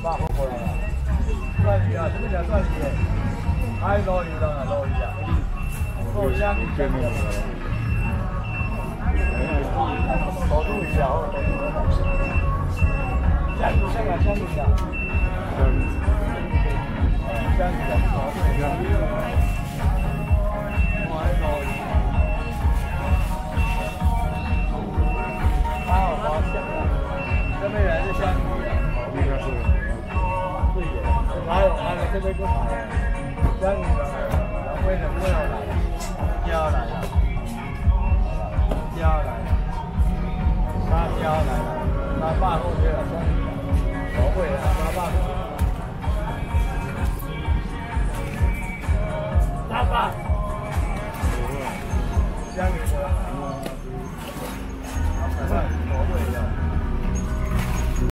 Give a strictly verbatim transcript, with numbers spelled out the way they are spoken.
八好过来了。蒜鱼啊，什么叫蒜鱼？还有老鱼了，老鱼啊。哦，香香的。老鱼鱼啊，香鱼香啊，香鱼啊。香鱼啊，好对香鱼。我还老鱼。八号八香啊，这边人是香鱼啊。应该是。对的，还有还有这边不好，香鱼的，然后为什么要来？要来了，要来了，沙雕来了，那八号这个香鱼，我会啊。